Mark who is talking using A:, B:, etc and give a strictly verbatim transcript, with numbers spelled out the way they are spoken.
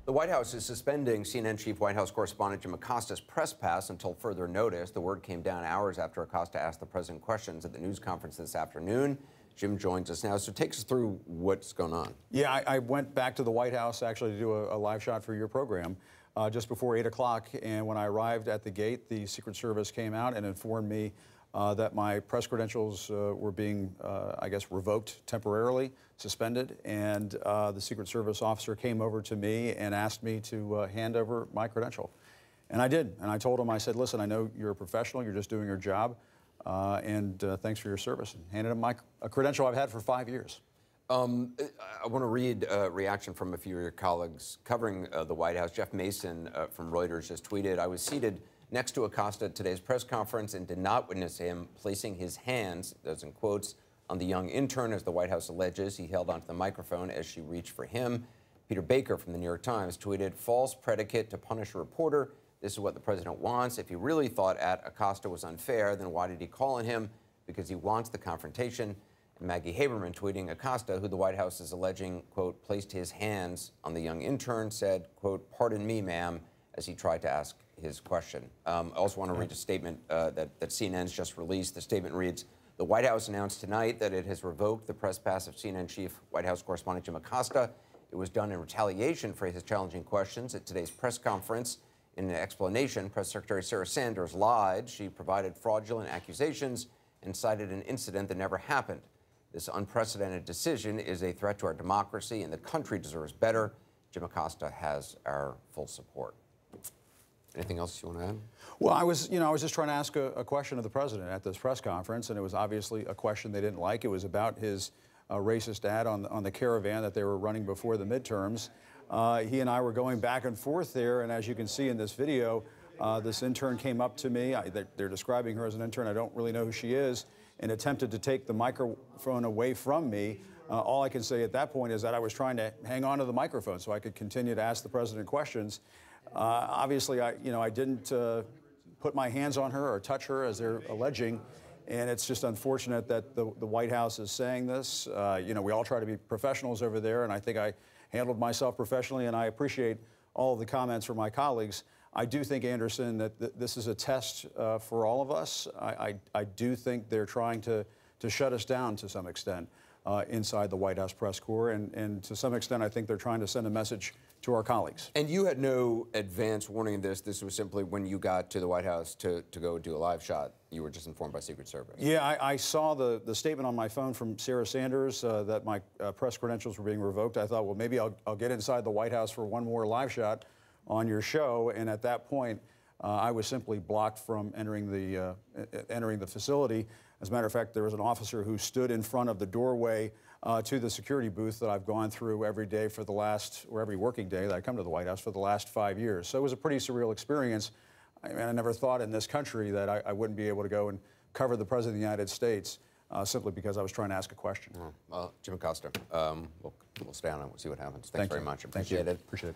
A: The White House is suspending C N N chief White House correspondent Jim Acosta's press pass until further notice. The word came down hours after Acosta asked the president questions at the news conference this afternoon. Jim joins us now. So take us through what's going on.
B: Yeah, I, I went back to the White House actually to do a, a live shot for your program uh, just before eight o'clock. And when I arrived at the gate, the Secret Service came out and informed me Uh, that my press credentials uh, were being, uh, I guess, revoked temporarily, suspended, and uh, the Secret Service officer came over to me and asked me to uh, hand over my credential. And I did, and I told him, I said, listen, I know you're a professional, you're just doing your job, uh, and uh, thanks for your service, and handed him my a credential I've had for five years.
A: Um, I want to read a reaction from a few of your colleagues covering uh, the White House. Jeff Mason uh, from Reuters just tweeted, I was seated next to Acosta at today's press conference and did not witness him placing his hands, those in quotes, on the young intern, as the White House alleges. He held onto the microphone as she reached for him. Peter Baker from the New York Times tweeted, false predicate to punish a reporter. This is what the president wants. If he really thought at Acosta was unfair, then why did he call on him? Because he wants the confrontation. And Maggie Haberman tweeting, Acosta, who the White House is alleging, quote, placed his hands on the young intern, said, quote, pardon me, ma'am, as he tried to ask his question. Um, I also want to read a statement uh, that, that C N N's just released. The statement reads, the White House announced tonight that it has revoked the press pass of C N N chief White House correspondent Jim Acosta. It was done in retaliation for his challenging questions at today's press conference. In an explanation, Press Secretary Sarah Sanders lied. She provided fraudulent accusations and cited an incident that never happened. This unprecedented decision is a threat to our democracy, and the country deserves better. Jim Acosta has our full support. Anything else you want to add?
B: Well, I was, you know, I was just trying to ask a, a question of the president at this press conference, and it was obviously a question they didn't like. It was about his uh, racist ad on, on the caravan that they were running before the midterms. Uh, he and I were going back and forth there, and as you can see in this video, uh, this intern came up to me. I, they're, they're describing her as an intern. I don't really know who she is, and attempted to take the microphone away from me. Uh, all I can say at that point is that I was trying to hang on to the microphone so I could continue to ask the president questions. Uh, obviously, I, you know, I didn't uh, put my hands on her or touch her, as they're alleging, and it's just unfortunate that the, the White House is saying this. Uh, you know, we all try to be professionals over there, and I think I handled myself professionally, and I appreciate all of the comments from my colleagues. I do think, Anderson, that th this is a test uh, for all of us. I, I, I do think they're trying to, to shut us down to some extent uh, inside the White House press corps, and, and to some extent, I think they're trying to send a message to our colleagues.
A: And you had no advance warning of this. This was simply when you got to the White House to, to go do a live shot, you were just informed by Secret Service.
B: Yeah, I, I saw the, the statement on my phone from Sarah Sanders uh, that my uh, press credentials were being revoked. I thought, well, maybe I'll, I'll get inside the White House for one more live shot on your show. And at that point, uh, I was simply blocked from entering the, uh, entering the facility. As a matter of fact, there was an officer who stood in front of the doorway uh, to the security booth that I've gone through every day for the last, or every working day that I come to the White House for the last five years. So it was a pretty surreal experience. I mean, I never thought in this country that I, I wouldn't be able to go and cover the President of the United States uh, simply because I was trying to ask a question.
A: Oh, well, Jim Acosta, um, we'll, we'll stay on it. We'll see what happens. Thanks
B: Thank
A: very
B: you.
A: much. Appreciate
B: Thank you.
A: it.
B: Appreciate it.